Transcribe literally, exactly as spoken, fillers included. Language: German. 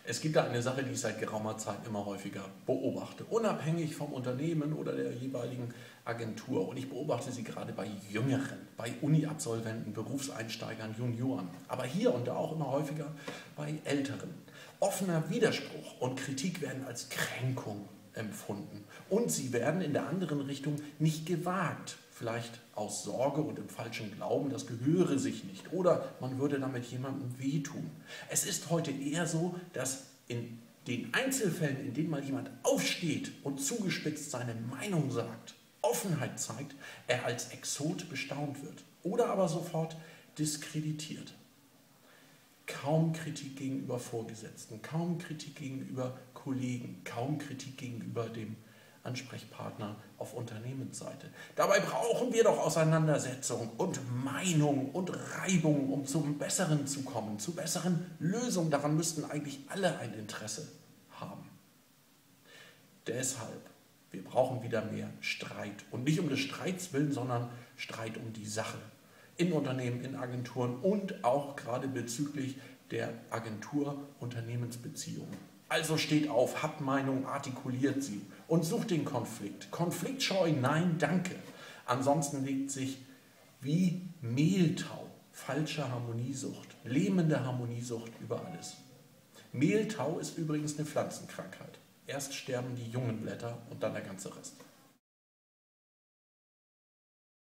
Es gibt da eine Sache, die ich seit geraumer Zeit immer häufiger beobachte, unabhängig vom Unternehmen oder der jeweiligen Agentur. Und ich beobachte sie gerade bei Jüngeren, bei Uni-Absolventen, Berufseinsteigern, Junioren, aber hier und da auch immer häufiger bei Älteren. Offener Widerspruch und Kritik werden als Kränkung empfunden und sie werden in der anderen Richtung nicht gewagt. Vielleicht aus Sorge und im falschen Glauben, das gehöre sich nicht. Oder man würde damit jemandem wehtun. Es ist heute eher so, dass in den Einzelfällen, in denen mal jemand aufsteht und zugespitzt seine Meinung sagt, Offenheit zeigt, er als Exot bestaunt wird. Oder aber sofort diskreditiert. Kaum Kritik gegenüber Vorgesetzten, kaum Kritik gegenüber Kollegen, kaum Kritik gegenüber dem Ansprechpartner auf Unternehmensseite. Dabei brauchen wir doch Auseinandersetzung und Meinung und Reibung, um zum Besseren zu kommen, zu besseren Lösungen. Daran müssten eigentlich alle ein Interesse haben. Deshalb, wir brauchen wieder mehr Streit. Und nicht um des Streits willen, sondern Streit um die Sache. In Unternehmen, in Agenturen und auch gerade bezüglich der Agentur-Unternehmensbeziehungen. Also steht auf, habt Meinung, artikuliert sie und sucht den Konflikt. Konfliktscheu, nein, danke. Ansonsten legt sich wie Mehltau falsche Harmoniesucht, lähmende Harmoniesucht über alles. Mehltau ist übrigens eine Pflanzenkrankheit. Erst sterben die jungen Blätter und dann der ganze Rest.